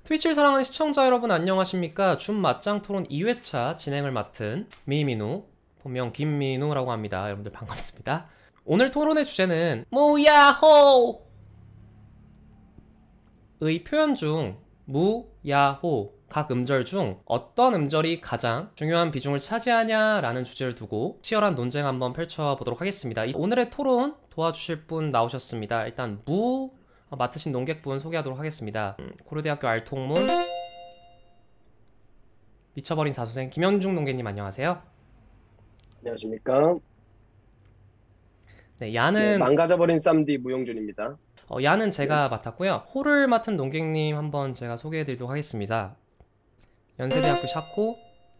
트위치를 사랑하는 시청자 여러분 안녕하십니까? 준 맞짱 토론 2회차 진행을 맡은 미민우, 본명 김민우라고 합니다. 여러분들 반갑습니다. 오늘 토론의 주제는 무야호! 의 표현 중 무, 야, 호 각 음절 중 어떤 음절이 가장 중요한 비중을 차지하냐라는 주제를 두고 치열한 논쟁 한번 펼쳐보도록 하겠습니다. 오늘의 토론 도와주실 분 나오셨습니다. 일단 무 맡으신 논객분 소개하도록 하겠습니다. 고려대학교 알통문 미쳐버린 사수생 김현중 논객님 안녕하세요. 안녕하십니까. 네, 야는 망가져버린 쌈디 무용준입니다. 야는 제가 맡았고요. 호를 맡은 논객님 한번 제가 소개해드리도록 하겠습니다. 연세대학교 샤코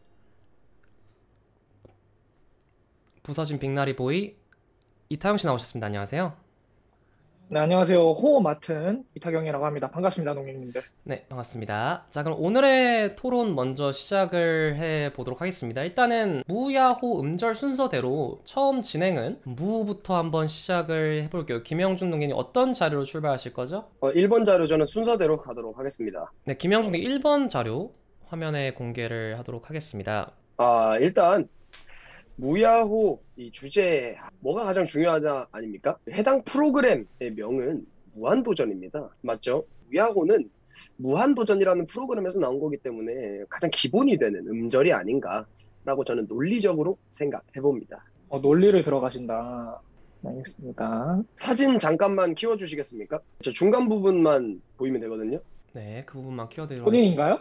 부서진 빅나리 보이 이타영씨 나오셨습니다. 안녕하세요. 네, 안녕하세요. 호 맡은 이타경이라고 합니다. 반갑습니다, 농객님들. 네, 반갑습니다. 자, 그럼 오늘의 토론 먼저 시작을 해보도록 하겠습니다. 일단은 무야호 음절 순서대로 처음 진행은 무부터 한번 시작을 해볼게요. 김영준 농객님 어떤 자료로 출발하실 거죠? 1번 자료 저는 순서대로 가도록 하겠습니다. 네, 김영준 농객 1번 자료 화면에 공개를 하도록 하겠습니다. 일단 무야호 이 주제 뭐가 가장 중요하냐 아닙니까? 해당 프로그램의 명은 무한도전입니다. 맞죠? 무야호는 무한도전이라는 프로그램에서 나온 거기 때문에 가장 기본이 되는 음절이 아닌가라고 저는 논리적으로 생각해 봅니다. 논리를 들어가신다. 알겠습니다. 사진 잠깐만 키워주시겠습니까? 저 중간 부분만 보이면 되거든요. 네, 그 부분만 키워드리도록 하겠습니다. 본인인가요?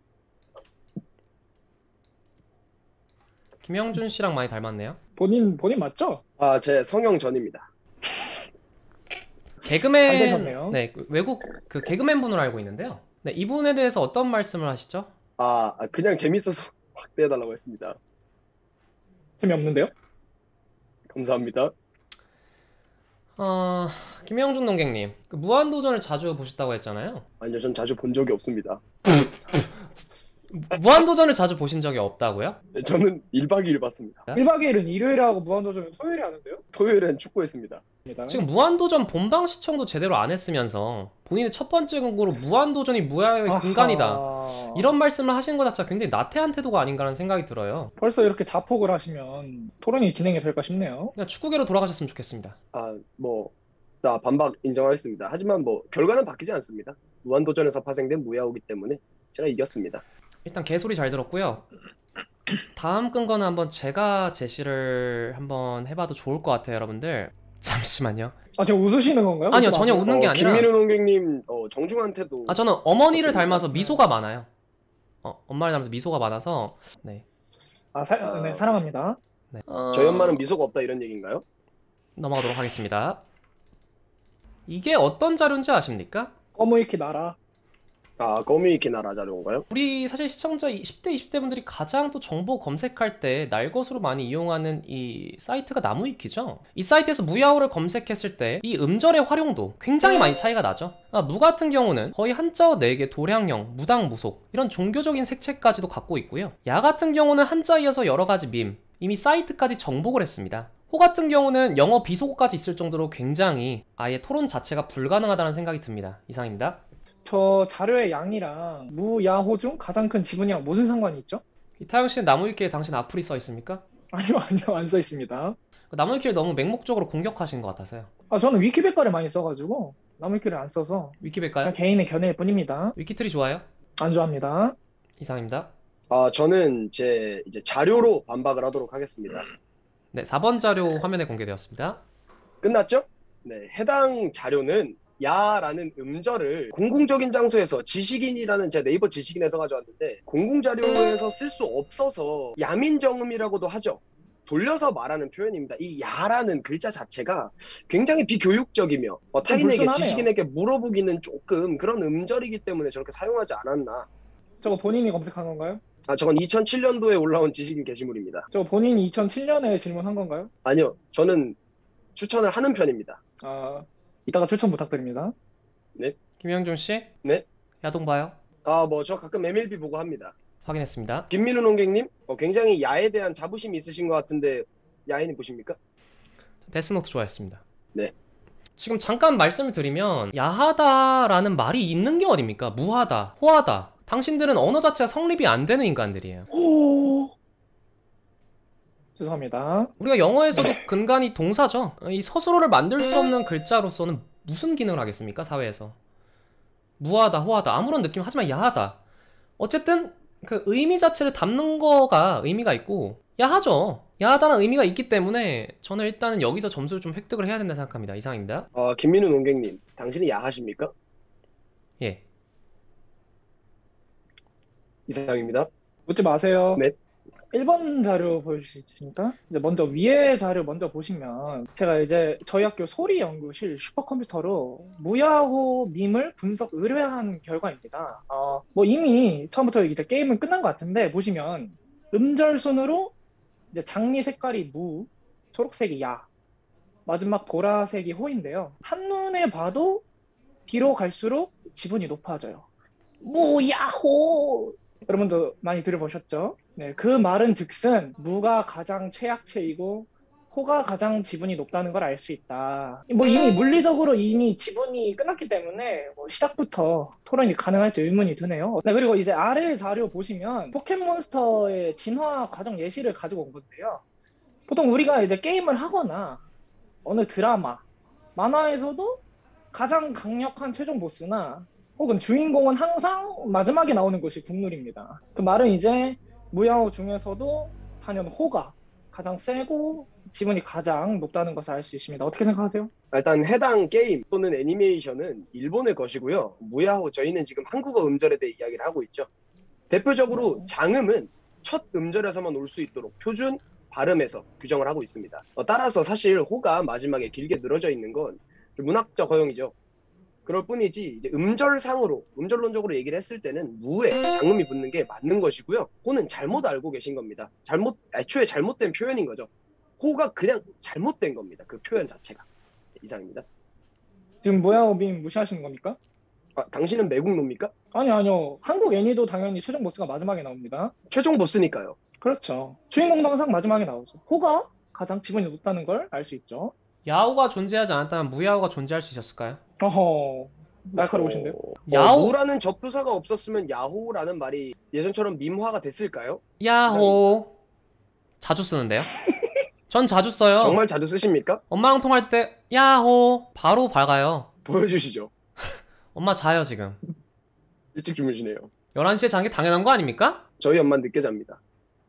김영준 씨랑 많이 닮았네요. 본인 맞죠? 제 성형 전입니다. 잘 개그맨, 되셨네요. 네, 외국 그 개그맨 분으로 알고 있는데요. 네, 이분에 대해서 어떤 말씀을 하시죠? 그냥 재밌어서 확대해달라고 했습니다. 재미없는데요? 감사합니다. 김영준 농객님, 그 무한도전을 자주 보셨다고 했잖아요. 아니요, 전 자주 본 적이 없습니다. 무한도전을 자주 보신 적이 없다고요? 저는 1박 2일 봤습니다. 1박 2일은 일요일에 하고 무한도전은 토요일에 하는데요? 토요일엔 축구했습니다. 지금 무한도전 본방 시청도 제대로 안 했으면서 본인의 첫 번째 광고로 무한도전이 무야호의 근간이다 이런 말씀을 하시는 것 자체가 굉장히 나태한 태도가 아닌가라는 생각이 들어요. 벌써 이렇게 자폭을 하시면 토론이 진행이 될까 싶네요. 그냥 축구계로 돌아가셨으면 좋겠습니다. 반박 인정하겠습니다. 하지만 결과는 바뀌지 않습니다. 무한도전에서 파생된 무야호기 때문에 제가 이겼습니다. 일단 개소리 잘 들었고요. 다음 끈거는 한번 제가 제시를 한번 해봐도 좋을 것 같아요, 여러분들. 잠시만요. 지금 웃으시는 건가요? 아니요, 전혀 웃는 게 아니라 김민우 농객님 정중한테도 저는 어머니를 닮아서 미소가 많아요. 엄마를 닮아서 미소가 많아서 네. 네, 사랑합니다. 네. 저희 엄마는 미소가 없다 이런 얘기인가요? 넘어가도록 하겠습니다. 이게 어떤 자료인지 아십니까? 꺼무이키 나라. 거미이키 나라 자료인가요? 우리 사실 시청자 10대, 20대 분들이 가장 또 정보 검색할 때 날 것으로 많이 이용하는 이 사이트가 나무위키죠. 이 사이트에서 무야호를 검색했을 때 이 음절의 활용도 굉장히 많이 차이가 나죠. 무 같은 경우는 거의 한자어 4개, 도량형, 무당, 무속 이런 종교적인 색채까지도 갖고 있고요. 야 같은 경우는 한자 이어서 여러 가지 밈, 이미 사이트까지 정복을 했습니다. 호 같은 경우는 영어 비속어까지 있을 정도로 굉장히 아예 토론 자체가 불가능하다는 생각이 듭니다. 이상입니다. 저 자료의 양이랑 무야호 중 가장 큰 지분이랑 무슨 상관이 있죠? 이타영 씨는 나무위키에 당신 악플이 써 있습니까? 아니요, 안 써 있습니다. 나무위키를 너무 맹목적으로 공격하신 것 같아서요. 저는 위키백과를 많이 써가지고 나무위키를 안 써서 위키백과요? 그냥 개인의 견해일 뿐입니다. 위키트리 좋아요? 안 좋아합니다. 이상입니다. 저는 이제 자료로 반박을 하도록 하겠습니다. 네, 4번 자료 화면에 공개되었습니다. 끝났죠? 네, 해당 자료는 야라는 음절을 공공적인 장소에서 지식인이라는 제 네이버 지식인에서 가져왔는데 공공자료에서 쓸 수 없어서 야민정음이라고도 하죠. 돌려서 말하는 표현입니다. 이 야라는 글자 자체가 굉장히 비교육적이며 타인에게 불순하네요. 지식인에게 물어보기는 조금 그런 음절이기 때문에 저렇게 사용하지 않았나. 저거 본인이 검색한 건가요? 저건 2007년도에 올라온 지식인 게시물입니다. 저거 본인이 2007년에 질문한 건가요? 아니요, 저는 추천을 하는 편입니다. 이따가 추천 부탁드립니다. 네. 김영준 씨? 네. 야동 봐요? 저 가끔 MLB 보고 합니다. 확인했습니다. 김민우 농객님, 굉장히 야에 대한 자부심이 있으신 것 같은데 야인이 보십니까? 데스노트 좋아했습니다. 네. 지금 잠깐 말씀을 드리면 야하다라는 말이 있는 게 어딥니까? 무하다, 호하다. 당신들은 언어 자체가 성립이 안 되는 인간들이에요. 오. 죄송합니다. 우리가 영어에서도 근간이 동사죠. 이 서술어를 만들 수 없는 글자로서는 무슨 기능을 하겠습니까? 사회에서. 무하다, 호하다 아무런 느낌 하지만 야하다. 어쨌든 그 의미 자체를 담는 거가 의미가 있고 야하죠. 야하다는 의미가 있기 때문에 저는 일단은 여기서 점수를 좀 획득을 해야 된다 생각합니다. 이상입니다. 김민우 농객님, 당신이 야하십니까? 예. 이상입니다. 묻지 마세요. 네. 1번 자료 보여주실 수 있습니까? 이제 먼저 위에 자료 먼저 보시면 제가 이제 저희 학교 소리연구실 슈퍼컴퓨터로 무야호 밈을 분석 의뢰한 결과입니다. 뭐 이미 처음부터 이제 게임은 끝난 것 같은데 보시면 음절 순으로 이제 장미 색깔이 무, 초록색이 야, 마지막 보라색이 호인데요. 한눈에 봐도 뒤로 갈수록 지분이 높아져요. 무야호! 여러분도 많이 들어보셨죠? 네, 그 말은 즉슨 무가 가장 최약체이고 호가 가장 지분이 높다는 걸 알 수 있다. 뭐 이미 물리적으로 이미 지분이 끝났기 때문에 뭐 시작부터 토론이 가능할지 의문이 드네요. 네, 그리고 이제 아래 자료 보시면 포켓몬스터의 진화 과정 예시를 가지고 온 건데요. 보통 우리가 이제 게임을 하거나 어느 드라마, 만화에서도 가장 강력한 최종 보스나 혹은 주인공은 항상 마지막에 나오는 것이 국룰입니다. 그 말은 이제 무야호 중에서도 단연 호가 가장 세고 지분이 가장 높다는 것을 알 수 있습니다. 어떻게 생각하세요? 일단 해당 게임 또는 애니메이션은 일본의 것이고요. 무야호 저희는 지금 한국어 음절에 대해 이야기를 하고 있죠. 대표적으로 장음은 첫 음절에서만 올 수 있도록 표준 발음에서 규정을 하고 있습니다. 따라서 사실 호가 마지막에 길게 늘어져 있는 건 문학적 허용이죠. 그럴 뿐이지 이제 음절론적으로 얘기를 했을 때는 무에 장음이 붙는 게 맞는 것이고요. 호는 잘못 알고 계신 겁니다. 애초에 잘못된 표현인 거죠. 호가 그냥 잘못된 겁니다. 그 표현 자체가. 이상입니다. 지금 무야호 밈 무시하시는 겁니까? 당신은 매국노입니까? 아니요. 한국 애니도 당연히 최종 보스가 마지막에 나옵니다. 최종 보스니까요. 그렇죠. 주인공도 항상 마지막에 나오죠. 호가 가장 지분이 높다는 걸 알 수 있죠. 야호가 존재하지 않았다면 무야호가 존재할 수 있었을까요? 어허, 날카로우신데요? 야호? 무라는 접두사가 없었으면 야호라는 말이 예전처럼 밈화가 됐을까요? 야호. 자주 쓰는데요? 전 자주 써요. 정말 자주 쓰십니까? 엄마랑 통화할 때 야호 바로 밝아요. 보여주시죠. 엄마 자요 지금. 일찍 주무시네요. 11시에 자는 게 당연한 거 아닙니까? 저희 엄마는 늦게 잡니다.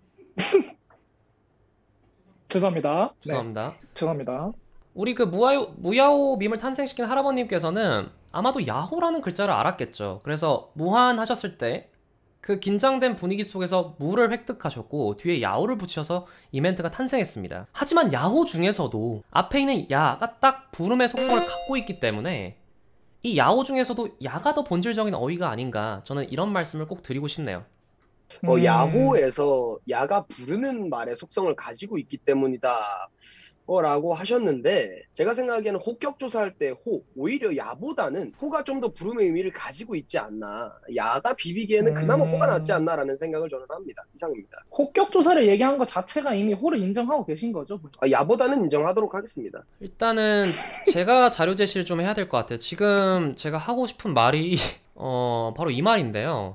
죄송합니다. 죄송합니다. 네, 죄송합니다. 우리 그 무야호 밈을 탄생시킨 할아버님께서는 아마도 야호라는 글자를 알았겠죠. 그래서 무한하셨을 때 그 긴장된 분위기 속에서 무를 획득하셨고 뒤에 야호를 붙여서 이 멘트가 탄생했습니다. 하지만 야호 중에서도 앞에 있는 야가 딱 부름의 속성을 갖고 있기 때문에 이 야호 중에서도 야가 더 본질적인 어휘가 아닌가, 저는 이런 말씀을 꼭 드리고 싶네요. 야호에서 야가 부르는 말의 속성을 가지고 있기 때문이다 라고 하셨는데, 제가 생각하기에는 호격조사할 때 오히려 야보다는 호가 좀 더 부름의 의미를 가지고 있지 않나, 야가 비비기에는 그나마 호가 낫지 않나라는 생각을 저는 합니다. 이상입니다. 호격조사를 얘기한 것 자체가 이미 호를 인정하고 계신 거죠? 야보다는 인정하도록 하겠습니다. 일단은 제가 자료 제시를 좀 해야 될 것 같아요. 지금 제가 하고 싶은 말이 바로 이 말인데요.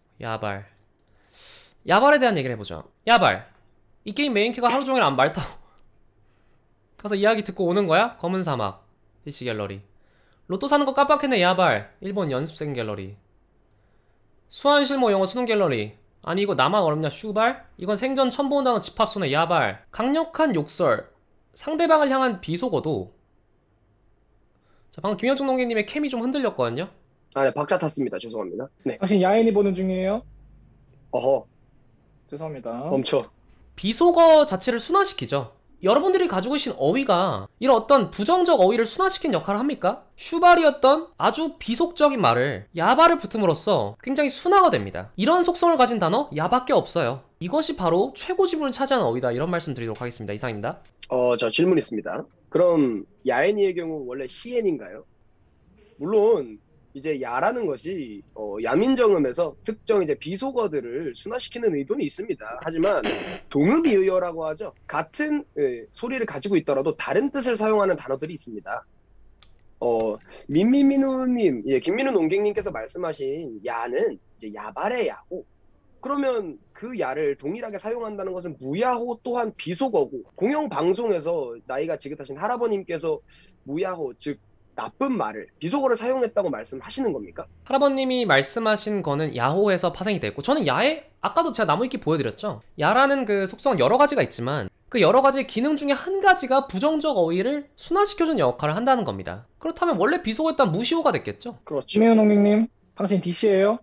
야발에 대한 얘기를 해보죠. 야발, 이 게임 메인키가 하루 종일 안 맑다고 가서 이야기 듣고 오는 거야? 검은 사막 PC 갤러리. 로또 사는 거 깜빡했네 야발. 일본 연습생 갤러리. 수완실모 영어 수능 갤러리. 아니 이거 나만 어렵냐 슈발? 이건 생전 처음 보는 단어 집합소네 야발. 강력한 욕설, 상대방을 향한 비속어도. 자, 방금 김현중 농객님의 캠이 좀 흔들렸거든요. 네, 박자 탔습니다. 죄송합니다. 네. 당신 야인이 보는 중이에요? 어허, 죄송합니다. 멈춰. 비속어 자체를 순화시키죠. 여러분들이 가지고 계신 어휘가 이런 어떤 부정적 어휘를 순화시키는 역할을 합니까? 슈발이었던 아주 비속적인 말을 야발을 붙음으로써 굉장히 순화가 됩니다. 이런 속성을 가진 단어 야밖에 없어요. 이것이 바로 최고 지분을 차지하는 어휘다, 이런 말씀 드리도록 하겠습니다. 이상입니다. 저 질문 있습니다. 그럼 야애니의 경우 원래 시엔인가요? 물론 이제 야라는 것이 야민정음에서 특정 이제 비속어들을 순화시키는 의도는 있습니다. 하지만 동음이의어라고 하죠. 같은 소리를 가지고 있더라도 다른 뜻을 사용하는 단어들이 있습니다. 민민민우님, 예, 김민우 농객님께서 말씀하신 야는 이제 야발의 야고, 그러면 그 야를 동일하게 사용한다는 것은 무야호 또한 비속어고, 공영방송에서 나이가 지긋하신 할아버님께서 무야호, 즉 나쁜 말을 비속어를 사용했다고 말씀하시는 겁니까? 할아버님이 말씀하신 거는 야호에서 파생이 됐고, 저는 야에 아까도 제가 나무위키 보여드렸죠. 야라는 그 속성은 여러 가지가 있지만 그 여러 가지 기능 중에 한 가지가 부정적 어휘를 순화시켜주는 역할을 한다는 겁니다. 그렇다면 원래 비속어였던 무시호가 됐겠죠. 그렇죠. 김혜원 농객님, 당신 DC예요?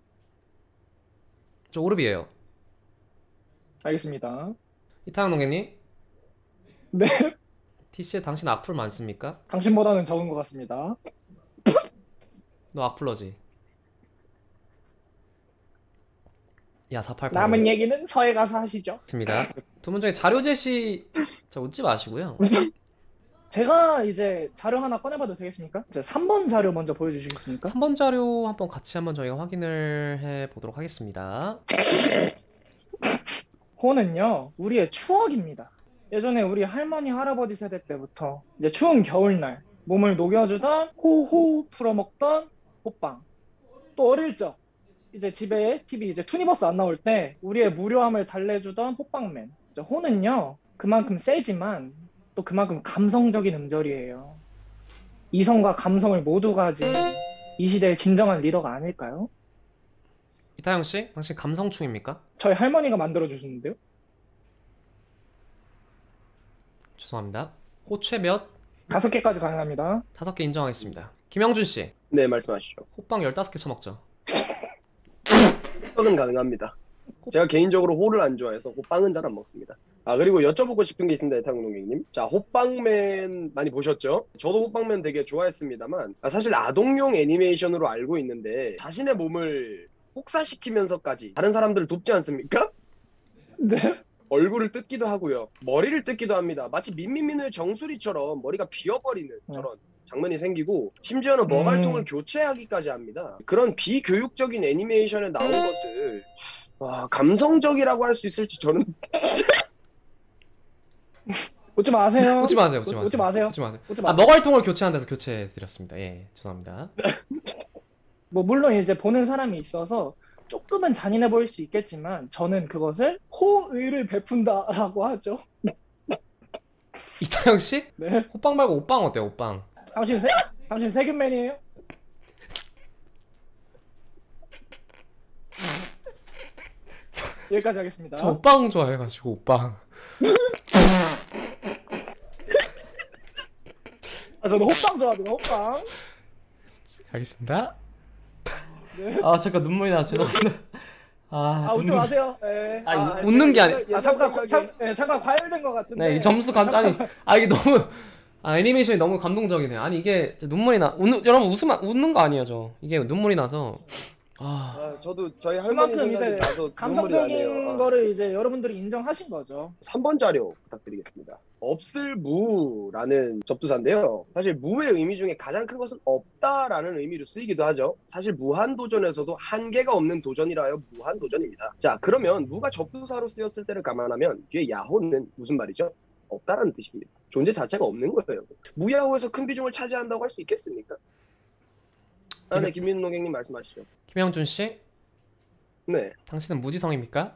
저 오르비예요. 알겠습니다. 이타영 농객님, 네, TC에 당신 악플 많습니까? 당신보다는 적은 것 같습니다. 너 악플러지. 야 488. 남은 얘기는 서해 가서 하시죠. 맞습니다. 두 분 중에 자료 제시 자 웃지 마시고요. 제가 이제 자료 하나 꺼내봐도 되겠습니까? 이제 3번 자료 먼저 보여주시겠습니까? 3번 자료 한번 같이 한번 저희가 확인을 해 보도록 하겠습니다. 호는요, 우리의 추억입니다. 예전에 우리 할머니, 할아버지 세대 때부터 이제 추운 겨울날 몸을 녹여주던 호호 풀어먹던 호빵. 또 어릴 적 이제 집에 TV 이제 투니버스 안 나올 때 우리의 무료함을 달래주던 호빵맨. 이제 호는요, 그만큼 세지만 또 그만큼 감성적인 음절이에요. 이성과 감성을 모두 가진 이 시대의 진정한 리더가 아닐까요? 이타영 씨, 당신 감성충입니까? 저희 할머니가 만들어주시는데요. 죄송합니다. 호최 몇? 5개까지 가능합니다. 5개 인정하겠습니다. 김영준 씨, 네, 말씀하시죠. 호빵 15개 쳐먹죠. 떡은 가능합니다. 제가 개인적으로 호를 안 좋아해서 호빵은 잘 안 먹습니다. 아, 그리고 여쭤보고 싶은 게 있습니다, 태국농객님. 자, 호빵맨 많이 보셨죠? 저도 호빵맨 되게 좋아했습니다만, 사실 아동용 애니메이션으로 알고 있는데 자신의 몸을 혹사시키면서까지 다른 사람들을 돕지 않습니까? 네. 얼굴을 뜯기도 하고요, 머리를 뜯기도 합니다. 마치 민민민우의 정수리처럼 머리가 비어버리는 저런 장면이 생기고, 심지어는 머갈통을 교체하기까지 합니다. 그런 비교육적인 애니메이션에 나온 것을 감성적이라고 할 수 있을지 저는 웃지 마세요. 웃지 마세요. 웃지 마세요. 웃지 마세요. 웃지 마세요. 웃지 아, 마세요. 머갈통을 교체한 데서 교체해드렸습니다. 예, 죄송합니다. 뭐 물론 이제 보는 사람이 있어서 조금은 잔인해 보일 수 있겠지만 저는 그것을 호의를 베푼다라고 하죠. 이타영 씨, 네. 호빵 말고 오빵 어때요? 오빵. 당신 세균맨이에요? 여기까지 하겠습니다. 저 오빵 좋아해가지고 오빵. 저도 호빵 좋아합니다. 호빵. 알겠습니다. 네. 아 잠깐 눈물이 나. 죄송합니다. 웃지 마세요. 네. 웃는 게 잠깐 과열된 것 같은데. 네, 이 점수 간단히. 이게 너무 애니메이션이 너무 감동적이네요. 아니 이게 눈물이 나. 여러분 웃는 거 아니에요, 이게 눈물이 나서. 저도 저희 할머니 그만큼 생각이 이제 나서 눈물이 감성적인 나네요. 거를 이제 여러분들이 인정하신 거죠. 3번 자료 부탁드리겠습니다. 없을 무라는 접두사인데요. 사실 무의 의미 중에 가장 큰 것은 없다라는 의미로 쓰이기도 하죠. 사실 무한도전에서도 한계가 없는 도전이라 하여 무한도전입니다. 자, 그러면 무가 접두사로 쓰였을 때를 감안하면 뒤에 야호는 무슨 말이죠? 없다라는 뜻입니다. 존재 자체가 없는 거예요. 무야호에서 큰 비중을 차지한다고 할 수 있겠습니까? 네, 김민우 농객님 말씀하시죠. 김영준 씨, 네, 당신은 무지성입니까?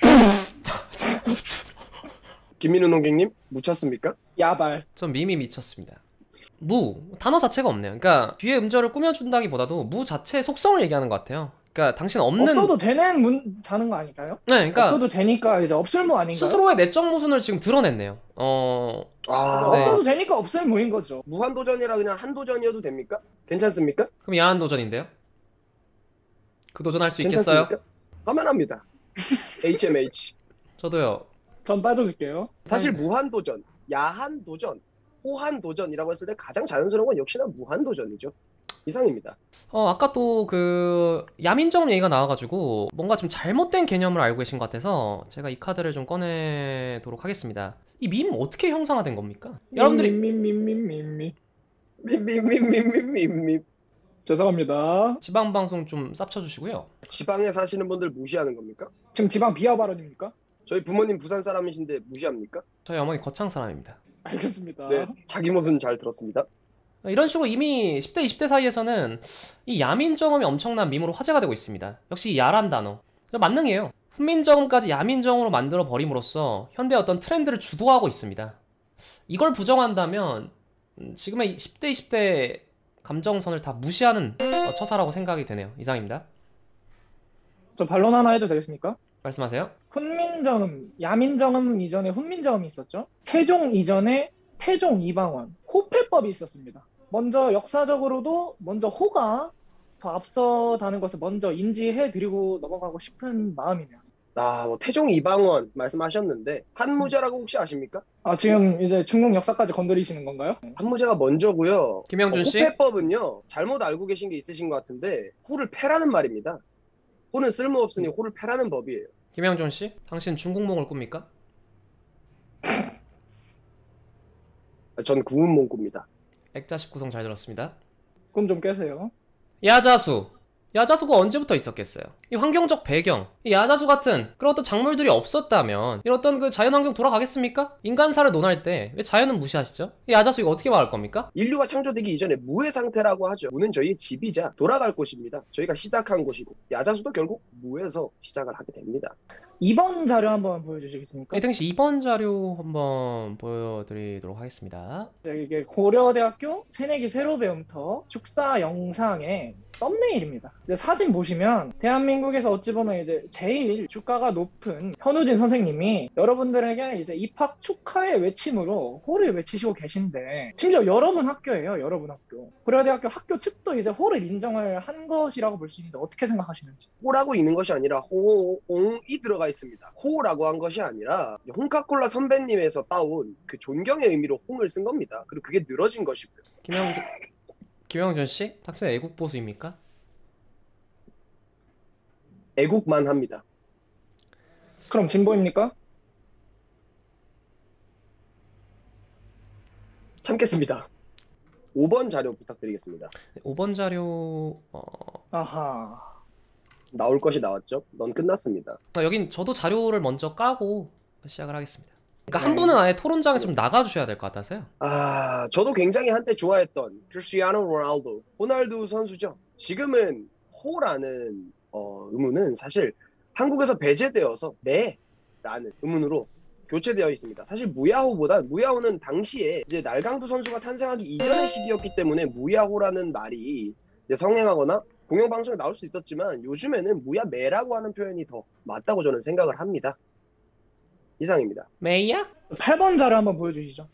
김민우 농객님 묻혔습니까? 야발. 전 밈이 미쳤습니다. 무 단어 자체가 없네요. 그러니까 뒤에 음절을 꾸며준다기보다도 무 자체의 속성을 얘기하는 것 같아요. 그러니까 당신 없는. 없어도 되는 자는 거 아닐까요? 네, 그러니까 없어도 되니까 이제 없을무 아닌가요? 스스로의 내적 모순을 지금 드러냈네요. 네. 없어도 되니까 없을무인 거죠. 무한도전이라 그냥 한도전이어도 됩니까? 괜찮습니까? 그럼 야한 도전인데요? 그 도전할 수 있겠어요? 하면 합니다. HMH. 저도요. 전 빠져줄게요. 사실 무한도전, 야한도전, 호한도전이라고 했을 때 가장 자연스러운 건 역시나 무한도전이죠. 이상입니다. 아까 또 그 야민정 얘기가 나와가지고 뭔가 좀 잘못된 개념을 알고 계신 것 같아서 제가 이 카드를 좀 꺼내도록 하겠습니다. 이 밈 어떻게 형상화된 겁니까? 여러분들이 밈. 죄송합니다. 지방 방송 좀 쌉쳐주시고요. 지방에 사시는 분들 무시하는 겁니까? 지금 지방 비하 발언입니까? 저희 부모님 부산 사람이신데 무시합니까? 저희 어머니 거창 사람입니다. 알겠습니다. 네, 자기 모습은 잘 들었습니다. 이런 식으로 이미 10대, 20대 사이에서는 이 야민정음이 엄청난 밈으로 화제가 되고 있습니다. 역시 이 야란 단어. 만능이에요. 훈민정음까지 야민정음으로 만들어 버림으로써 현대의 어떤 트렌드를 주도하고 있습니다. 이걸 부정한다면 지금의 10대, 20대 감정선을 다 무시하는 처사라고 생각이 되네요. 이상입니다. 저 반론 하나 해도 되겠습니까? 말씀하세요. 훈민정음, 야민정음 이전에 훈민정음이 있었죠. 세종 이전에 태종 이방원, 호패법이 있었습니다. 먼저 역사적으로도 먼저 호가 더 앞서다는 것을 먼저 인지해드리고 넘어가고 싶은 마음이네요. 뭐 태종 이방원 말씀하셨는데 한무제라고 혹시 아십니까? 지금 이제 중국 역사까지 건드리시는 건가요? 한무제가 먼저고요. 김영준 씨? 호패법은요, 잘못 알고 계신 게 있으신 것 같은데 호를 패라는 말입니다. 호는 쓸모없으니 호를 패라는 법이에요. 김영준 씨? 당신 중국몽을 꿉니까? 전 구운몽꾸입니다. 액자식 구성 잘 들었습니다. 꿈 좀 깨세요. 야자수. 야자수가 언제부터 있었겠어요? 이 환경적 배경, 이 야자수 같은 그런 어떤 작물들이 없었다면 이런 어떤 그 자연환경 돌아가겠습니까? 인간사를 논할 때 왜 자연은 무시하시죠? 이 야자수 이거 어떻게 말할 겁니까? 인류가 창조되기 이전에 무의 상태라고 하죠. 무는 저희의 집이자 돌아갈 곳입니다. 저희가 시작한 곳이고 야자수도 결국 무에서 시작을 하게 됩니다. 2번 자료 한번 보여주시겠습니까? 이탱 씨 2번 자료 한번 보여드리도록 하겠습니다. 이게 고려대학교 새내기 새로 배움터 축사 영상의 썸네일입니다. 사진 보시면 대한민국에서 어찌 보면 이제 제일 주가가 높은 현우진 선생님이 여러분들에게 이제 입학 축하의 외침으로 호를 외치시고 계신데, 심지어 여러분 학교예요. 여러분 학교. 고려대학교 학교 측도 이제 호를 인정을 한 것이라고 볼 수 있는데 어떻게 생각하시는지. 호라고 있는 것이 아니라 호옹이 들어가 있습니다. 호라고 한 것이 아니라 홍카콜라 선배님에서 따온 그 존경의 의미로 홍을 쓴 겁니다. 그리고 그게 늘어진 것이고요. 김영준 씨? 당신 애국 보수입니까? 애국만 합니다. 그럼 진보입니까? 참겠습니다. 5번 자료 부탁드리겠습니다. 5번 자료 아하. 나올 것이 나왔죠? 넌 끝났습니다. 여긴 저도 자료를 먼저 까고 시작을 하겠습니다. 그러니까 한 네. 분은 아예 토론장에 좀 나가주셔야 될 것 같아서요. 저도 굉장히 한때 좋아했던 크리스티아노 로날도, 호날두 선수죠. 지금은 호라는 의문은 사실 한국에서 배제되어서 네라는 의문으로 교체되어 있습니다. 사실 무야호는 당시에 이제 날강두 선수가 탄생하기 이전의 시기였기 때문에 무야호라는 말이 이제 성행하거나 공영방송에 나올 수 있었지만 요즘에는 무야매라고 하는 표현이 더 맞다고 저는 생각을 합니다. 이상입니다. 메이야? 8번 자료 한번 보여주시죠.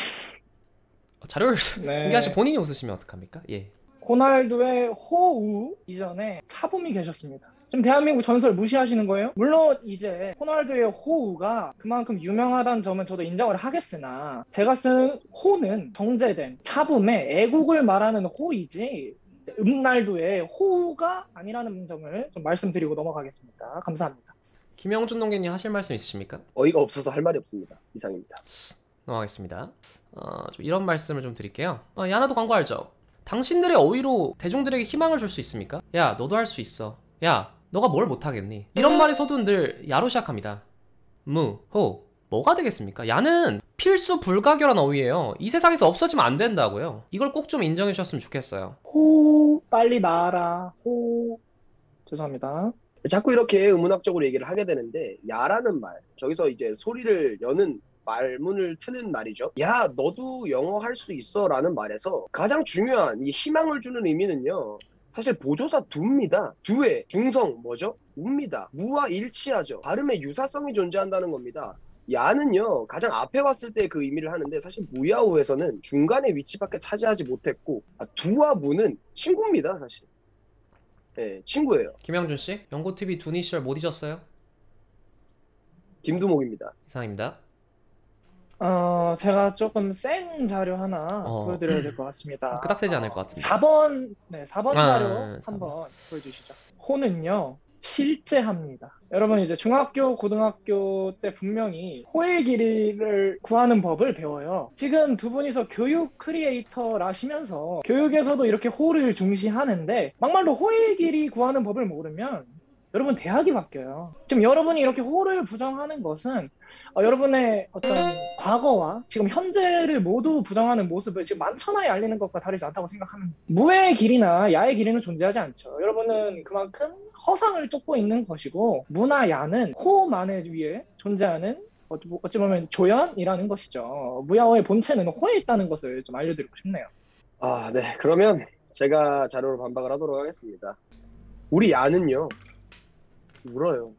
자료를 네. 공개하시 본인이 웃으시면 어떡합니까? 예. 호날두의 호우 이전에 차범이 계셨습니다. 지금 대한민국 전설 무시하시는 거예요? 물론 이제 호날두의 호우가 그만큼 유명하다는 점은 저도 인정을 하겠으나, 제가 쓴 호는 정제된 차범의 애국을 말하는 호이지 음날두의 호우가 아니라는 점을 좀 말씀드리고 넘어가겠습니다. 감사합니다. 김영준 농객님 하실 말씀 있으십니까? 어이가 없어서 할 말이 없습니다. 이상입니다. 넘어가겠습니다. 좀 이런 말씀을 좀 드릴게요. 야나도 광고 알죠? 당신들의 어휘로 대중들에게 희망을 줄 수 있습니까? 야, 너도 할 수 있어. 야, 너가 뭘 못하겠니? 이런 말에서도 늘 야로 시작합니다. 무, 호, 뭐가 되겠습니까? 야는 필수 불가결한 어휘예요. 이 세상에서 없어지면 안 된다고요. 이걸 꼭 좀 인정해 주셨으면 좋겠어요. 호, 빨리 말아. 호. 죄송합니다. 자꾸 이렇게 의문학적으로 얘기를 하게 되는데, 야라는 말, 저기서 이제 소리를 여는 말문을 트는 말이죠. 야, 너도 영어 할 수 있어 라는 말에서 가장 중요한 이 희망을 주는 의미는요, 사실 보조사 두입니다. 두의 중성 뭐죠? 우입니다. 무와 일치하죠. 발음의 유사성이 존재한다는 겁니다. 야는요, 가장 앞에 왔을 때 그 의미를 하는데, 사실 무야호에서는 중간의 위치밖에 차지하지 못했고, 두와 무는 친구입니다. 사실. 네, 친구예요. 김영준 씨, 연고TV 두니 시절 못 잊었어요? 김두목입니다. 이상입니다. 제가 조금 센 자료 하나 보여드려야 될 것 같습니다. 끄딱 세지 않을 것 같은데. 4번 자료 4번. 한번 보여주시죠. 호는요, 실제합니다. 여러분 이제 중학교, 고등학교 때 분명히 호의 길이를 구하는 법을 배워요. 지금 두 분이서 교육 크리에이터라시면서 교육에서도 이렇게 호를 중시하는데, 막말로 호의 길이 구하는 법을 모르면 여러분 대학이 바뀌어요. 지금 여러분이 이렇게 호를 부정하는 것은 여러분의 어떤 과거와 지금 현재를 모두 부정하는 모습을 지금 만천하에 알리는 것과 다르지 않다고 생각합니다. 무의 길이나 야의 길이는 존재하지 않죠. 여러분은 그만큼 허상을 쫓고 있는 것이고, 무나 야는 호만을 위해 존재하는 어찌 보면 조연이라는 것이죠. 무야호의 본체는 호에 있다는 것을 좀 알려드리고 싶네요. 아, 네. 그러면 제가 자료로 반박을 하도록 하겠습니다. 우리 야는요, 울어요.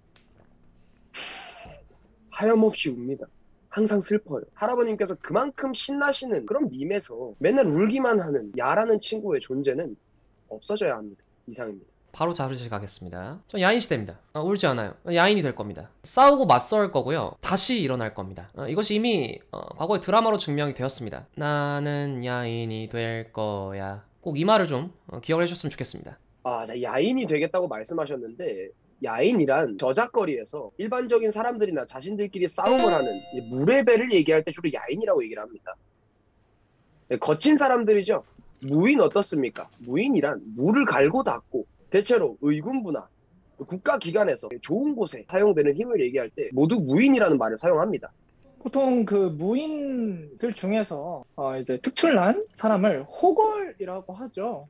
하염없이 웁니다. 항상 슬퍼요. 할아버님께서 그만큼 신나시는 그런 밈에서 맨날 울기만 하는 야라는 친구의 존재는 없어져야 합니다. 이상입니다. 바로 자료실 가겠습니다. 전 야인 시대입니다. 울지 않아요. 야인이 될 겁니다. 싸우고 맞서울 거고요. 다시 일어날 겁니다. 이것이 이미 과거의 드라마로 증명이 되었습니다. 나는 야인이 될 거야. 꼭 이 말을 좀 기억을 해주셨으면 좋겠습니다. 아, 자, 야인이 되겠다고 말씀하셨는데, 야인이란 저작거리에서 일반적인 사람들이나 자신들끼리 싸움을 하는 무레배를 얘기할 때 주로 야인이라고 얘기를 합니다. 네, 거친 사람들이죠. 무인 어떻습니까? 무인이란 무를 갈고 닦고 대체로 의군부나 국가기관에서 좋은 곳에 사용되는 힘을 얘기할 때 모두 무인이라는 말을 사용합니다. 보통 그 무인들 중에서 이제 특출난 사람을 호걸이라고 하죠.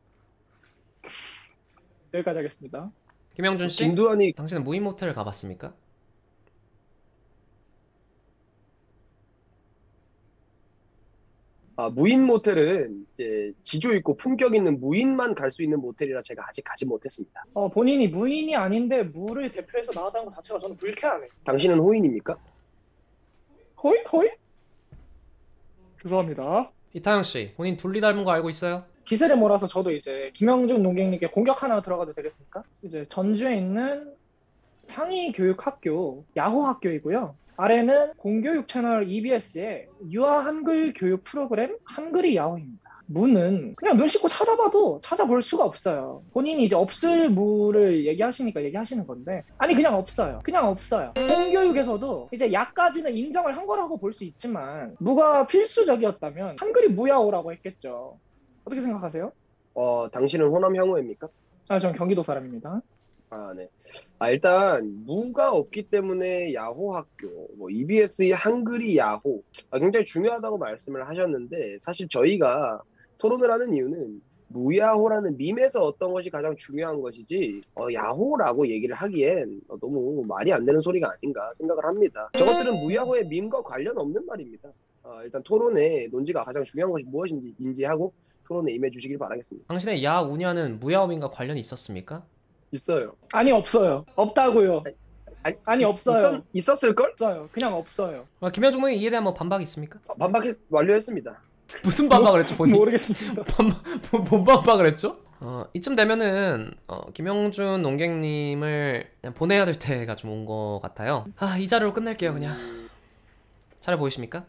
여기까지 하겠습니다. 김영준 씨, 김두한이 당신은 무인 모텔을 가봤습니까? 무인 모텔은 이제 지조 있고 품격 있는 무인만 갈 수 있는 모텔이라 제가 아직 가지 못했습니다. 본인이 무인이 아닌데 무를 대표해서 나왔다는 것 자체가 저는 불쾌하네요. 당신은 호인입니까? 호이? 호이? 죄송합니다. 이타영 씨, 본인 둘리 닮은 거 알고 있어요? 기세를 몰아서 저도 이제 김영준 농객님께 공격 하나 들어가도 되겠습니까? 이제 전주에 있는 창의교육학교 야호학교이고요. 아래는 공교육 채널 EBS의 유아 한글 교육 프로그램 한글이 야호입니다. 무는 그냥 눈 씻고 찾아봐도 찾아볼 수가 없어요. 본인이 이제 없을 무를 얘기하시니까 얘기하시는 건데, 아니 그냥 없어요. 그냥 없어요. 공교육에서도 이제 야까지는 인정을 한 거라고 볼 수 있지만 무가 필수적이었다면 한글이 무야호라고 했겠죠. 어떻게 생각하세요? 당신은 호남 향후입니까? 전 경기도 사람입니다. 네. 일단 무가 없기 때문에 야호 학교, EBS의 한글이 야호, 굉장히 중요하다고 말씀을 하셨는데, 사실 저희가 토론을 하는 이유는 무야호라는 밈에서 어떤 것이 가장 중요한 것이지 야호라고 얘기를 하기엔 너무 말이 안 되는 소리가 아닌가 생각을 합니다. 저것들은 무야호의 밈과 관련 없는 말입니다. 일단 토론의 논지가 가장 중요한 것이 무엇인지 인지하고 토론에 임해 주시길 바라겠습니다. 당신의 야 우냐는 무야호민과 관련이 있었습니까? 있어요. 아니 없어요. 없다고요. 아니 없어요. 있었을걸? 없어요. 그냥 없어요. 김영준 의원 이에 대한 뭐 반박이 있습니까? 반박 완료했습니다. 무슨 반박을 했죠 본인? 모르겠습니다. 뭔 반박을 했죠? 이쯤 되면은 김영준 농객님을 그냥 보내야 될 때가 좀 온 것 같아요. 이 자료로 끝낼게요 그냥. 잘 보이십니까?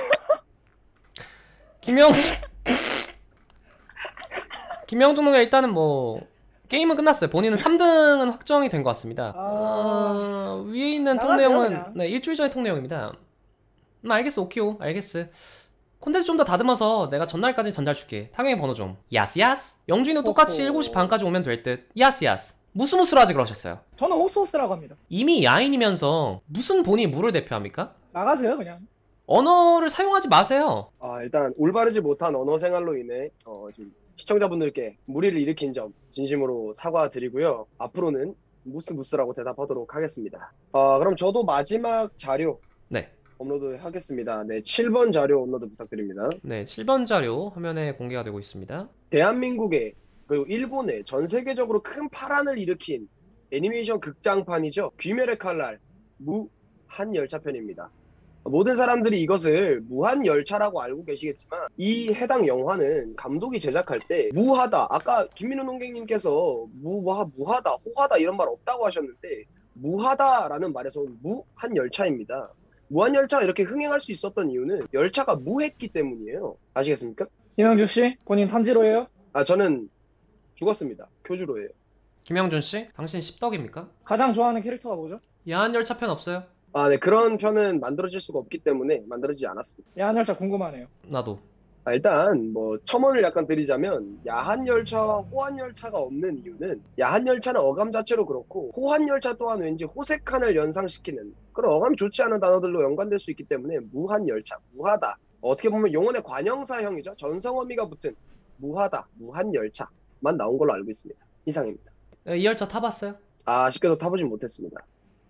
김영준 농객 일단은 뭐 게임은 끝났어요. 본인은 3등은 확정이 된 것 같습니다. 위에 있는 통 내용은 네, 일주일 전의 통 내용입니다. 알겠어 오키오 알겠어. 콘텐츠 좀 더 다듬어서 내가 전날까지 전달줄게. 탕웨이 번호 좀. 야스야스. 영준이도 똑같이 7시 반까지 오면 될 듯. 야스야스. 무스무스라지 그러셨어요. 저는 호스호스라고 합니다. 이미 야인이면서 무슨 본인이 무를 대표합니까? 나가세요 그냥. 언어를 사용하지 마세요. 일단 올바르지 못한 언어 생활로 인해 지금 시청자분들께 무리를 일으킨 점 진심으로 사과드리고요. 앞으로는 무스무스라고 대답하도록 하겠습니다. 그럼 저도 마지막 자료 네. 업로드 하겠습니다. 네, 7번 자료 업로드 부탁드립니다. 네, 7번 자료 화면에 공개가 되고 있습니다. 대한민국의 그리고 일본의 전 세계적으로 큰 파란을 일으킨 애니메이션 극장판이죠. 귀멸의 칼날 무한열차편입니다. 모든 사람들이 이것을 무한열차라고 알고 계시겠지만 이 해당 영화는 감독이 제작할 때 무하다, 아까 김민우 농객님께서 무하다, 호하다 이런 말 없다고 하셨는데 무하다라는 말에서 온 무한열차입니다. 무한열차가 이렇게 흥행할 수 있었던 이유는 열차가 무했기 때문이에요. 아시겠습니까? 김영준 씨, 본인 탄지로예요? 저는 죽었습니다. 교주로예요. 김영준 씨, 당신 십덕입니까? 가장 좋아하는 캐릭터가 뭐죠? 야한 열차 편 없어요? 네, 그런 편은 만들어질 수가 없기 때문에 만들어지지 않았습니다. 야한 열차 궁금하네요. 나도. 일단 뭐 첨언을 약간 드리자면 야한 열차와 호한 열차가 없는 이유는 야한 열차는 어감 자체로 그렇고 호한 열차 또한 왠지 호색한을 연상시키는 그런 어감이 좋지 않은 단어들로 연관될 수 있기 때문에 무한 열차, 무하다. 어떻게 보면 용언의 관형사형이죠. 전성어미가 붙은 무하다, 무한 열차만 나온 걸로 알고 있습니다. 이상입니다. 이 열차 타봤어요? 아쉽게도 타보진 못했습니다.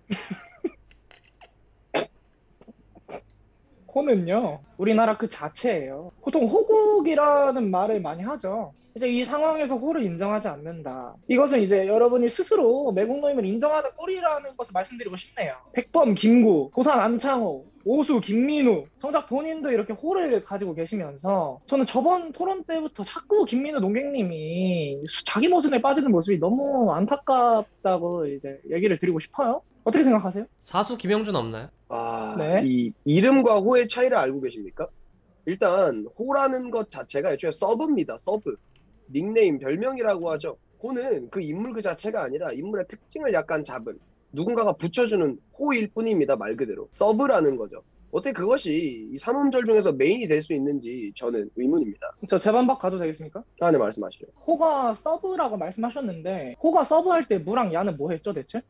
호는요, 우리나라 그 자체예요. 보통 호국이라는 말을 많이 하죠. 이제 이 상황에서 호를 인정하지 않는다. 이것은 이제 여러분이 스스로 매국노임을 인정하는 꼴이라는 것을 말씀드리고 싶네요. 백범 김구, 도산 안창호, 오수 김민우, 정작 본인도 이렇게 호를 가지고 계시면서 저는 저번 토론 때부터 자꾸 김민우 논객님이 자기 모순에 빠지는 모습이 너무 안타깝다고 이제 얘기를 드리고 싶어요. 어떻게 생각하세요? 사수 김영준 없나요? 네. 이 이름과 호의 차이를 알고 계십니까? 일단 호라는 것 자체가 애초에 서브입니다. 서브. 닉네임, 별명이라고 하죠. 호는 그 인물 그 자체가 아니라 인물의 특징을 약간 잡은 누군가가 붙여주는 호일 뿐입니다. 말 그대로. 서브라는 거죠. 어떻게 그것이 이 삼음절 중에서 메인이 될 수 있는지 저는 의문입니다. 저 제반박 가도 되겠습니까? 네, 말씀하시죠. 호가 서브라고 말씀하셨는데 호가 서브할 때 무랑 야는 뭐 했죠 대체?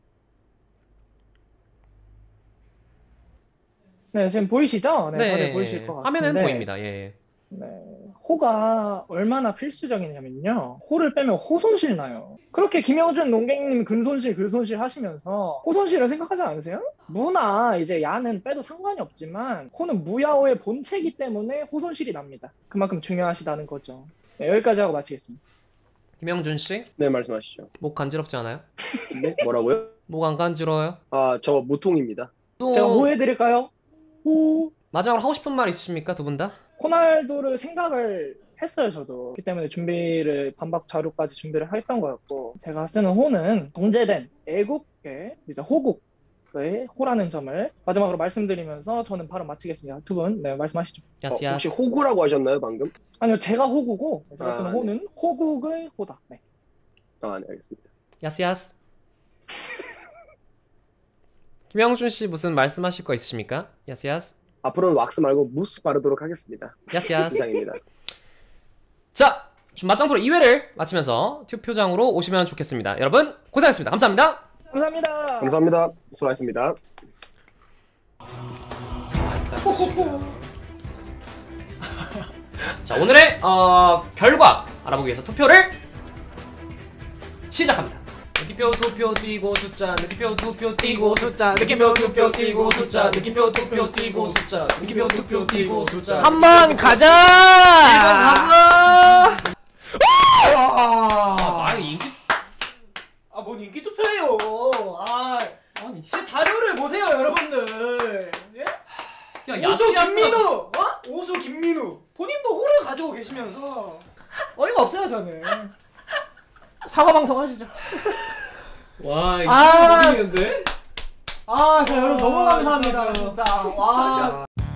네, 지금 보이시죠? 네, 다들 보이실 것 같은데 화면은 보입니다. 예. 네, 호가 얼마나 필수적이냐면요. 호를 빼면 호손실 나요. 그렇게 김영준 논객님 근손실 글손실 하시면서 호손실을 생각하지 않으세요? 무나 이제 야는 빼도 상관이 없지만 호는 무야호의 본체이기 때문에 호손실이 납니다. 그만큼 중요하시다는 거죠. 네, 여기까지 하고 마치겠습니다. 김영준 씨, 네, 말씀하시죠. 목 간지럽지 않아요? 네, 뭐라고요? 목 안 간지러워요? 저 모통입니다. 또 제가 호해드릴까요? 호. 마지막으로 하고 싶은 말 있으십니까, 두 분 다? 호날두를 생각을 했어요, 저도. 그렇기 때문에 준비를, 반박 자료까지 준비를 했던 거였고, 제가 쓰는 호는 동제된 애국의 이제 호국의 호라는 점을 마지막으로 말씀드리면서 저는 바로 마치겠습니다. 두 분, 네, 말씀하시죠. 야스 혹시 야스. 호구라고 하셨나요, 방금? 아니요, 제가 호구고, 제가 쓰는 네. 호는 호국의 호다. 네. 네, 알겠습니다. 야스 야스. 김영준 씨 무슨 말씀하실 거 있으십니까? 야스 야스. 앞으로는 왁스 말고 무스 바르도록 하겠습니다. 야스 야스. 이상입니다. 자, 맞짱 토론 2회를 마치면서 투표장으로 오시면 좋겠습니다. 여러분 고생하셨습니다. 감사합니다. 감사합니다. 감사합니다. 수고하셨습니다. 자, 오늘의 결과 알아보기 위해서 투표를 시작합니다. 느낌표 투표 띄고 숫자, 느낌표 투표 띄고 숫자, 느낌표 투표 띄고 숫자, 느낌표 투표 띄고 숫자, 느낌표 투표 띄고 숫자. 3번 가자! 1번 갔어! 아니 인기 뭔 인기 투표예요? 아니 제 자료를 보세요, 여러분들. 예? 야 오수 야스야스가 김민우, 오수 김민우. 본인도 호를 가지고 계시면서 어이가 없어요, 저는. 사과 방송 하시죠. 와 아, 이거 이기는데? 자, 여러분 너무 감사합니다, 진짜. 와.